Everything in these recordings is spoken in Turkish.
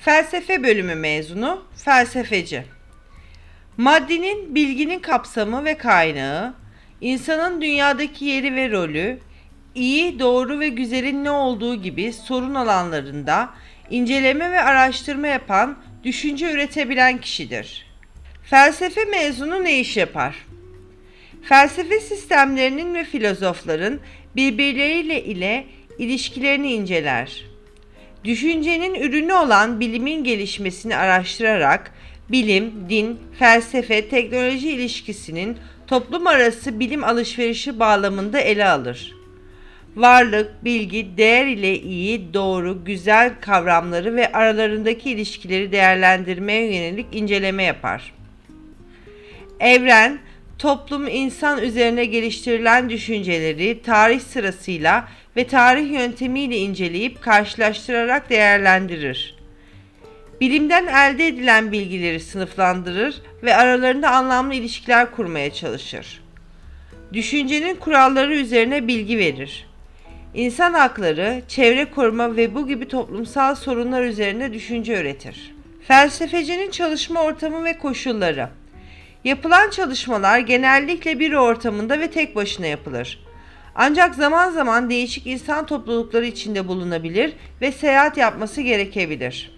Felsefe bölümü mezunu, felsefeci. Maddenin, bilginin kapsamı ve kaynağı, insanın dünyadaki yeri ve rolü, iyi, doğru ve güzelin ne olduğu gibi sorun alanlarında inceleme ve araştırma yapan, düşünce üretebilen kişidir. Felsefe mezunu ne iş yapar? Felsefe sistemlerinin ve filozofların birbirleriyle ilişkilerini inceler. Düşüncenin ürünü olan bilimin gelişmesini araştırarak bilim, din, felsefe, teknoloji ilişkisinin toplum arası bilim alışverişi bağlamında ele alır. Varlık, bilgi, değer ile iyi, doğru, güzel kavramları ve aralarındaki ilişkileri değerlendirmeye yönelik inceleme yapar. Evren, toplum, insan üzerine geliştirilen düşünceleri tarih sırasıyla ve tarih yöntemiyle inceleyip karşılaştırarak değerlendirir. Bilimden elde edilen bilgileri sınıflandırır ve aralarında anlamlı ilişkiler kurmaya çalışır. Düşüncenin kuralları üzerine bilgi verir. İnsan hakları, çevre koruma ve bu gibi toplumsal sorunlar üzerine düşünce üretir. Felsefecinin çalışma ortamı ve koşulları. Yapılan çalışmalar genellikle bir ortamında ve tek başına yapılır. Ancak zaman zaman değişik insan toplulukları içinde bulunabilir ve seyahat yapması gerekebilir.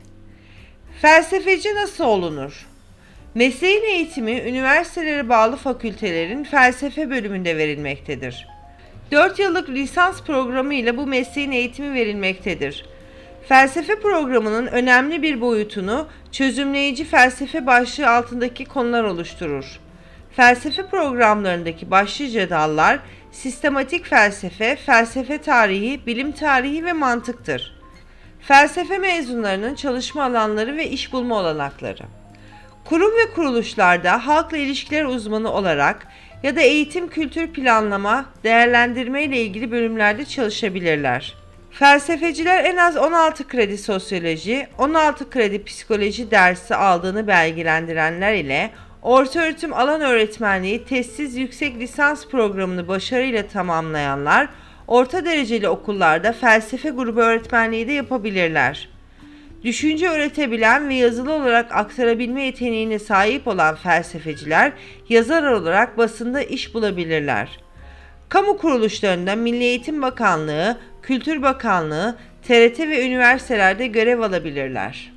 Felsefeci nasıl olunur? Mesleğin eğitimi üniversitelere bağlı fakültelerin felsefe bölümünde verilmektedir. 4 yıllık lisans programı ile bu mesleğin eğitimi verilmektedir. Felsefe programının önemli bir boyutunu çözümleyici felsefe başlığı altındaki konular oluşturur. Felsefe programlarındaki başlıca dallar sistematik felsefe, felsefe tarihi, bilim tarihi ve mantıktır. Felsefe mezunlarının çalışma alanları ve iş bulma olanakları. Kurum ve kuruluşlarda halkla ilişkiler uzmanı olarak ya da eğitim, kültür planlama, değerlendirme ile ilgili bölümlerde çalışabilirler. Felsefeciler en az 16 kredi sosyoloji, 16 kredi psikoloji dersi aldığını belgelendirenler ile ortaöğretim alan öğretmenliği testsiz yüksek lisans programını başarıyla tamamlayanlar, orta dereceli okullarda felsefe grubu öğretmenliği de yapabilirler. Düşünce üretebilen ve yazılı olarak aktarabilme yeteneğine sahip olan felsefeciler, yazar olarak basında iş bulabilirler. Kamu kuruluşlarında Milli Eğitim Bakanlığı, Kültür Bakanlığı, TRT ve üniversitelerde görev alabilirler.